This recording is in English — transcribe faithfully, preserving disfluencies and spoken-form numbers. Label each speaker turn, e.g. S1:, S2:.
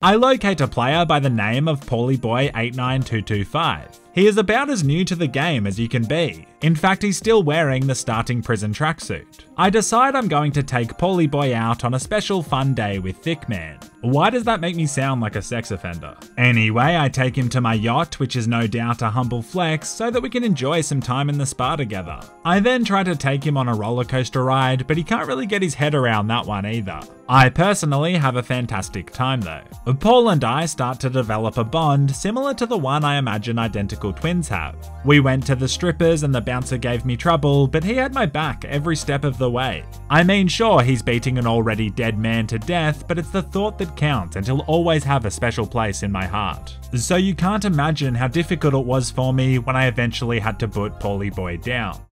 S1: I locate a player by the name of Paulyboy eight nine two two five. He is about as new to the game as you can be. In fact, he's still wearing the starting prison tracksuit. I decide I'm going to take Paulyboy out on a special fun day with Thickman. Why does that make me sound like a sex offender? Anyway, I take him to my yacht, which is no doubt a humble flex, so that we can enjoy some time in the spa together. I then try to take him on a roller coaster ride, but he can't really get his head around that one either. I personally have a fantastic time though. Paul and I start to develop a bond similar to the one I imagine identical twins have. We went to the strippers and the bouncer gave me trouble, but he had my back every step of the way. I mean, sure, he's beating an already dead man to death, but it's the thought that counts, and he'll always have a special place in my heart. So you can't imagine how difficult it was for me when I eventually had to put Paulyboy down.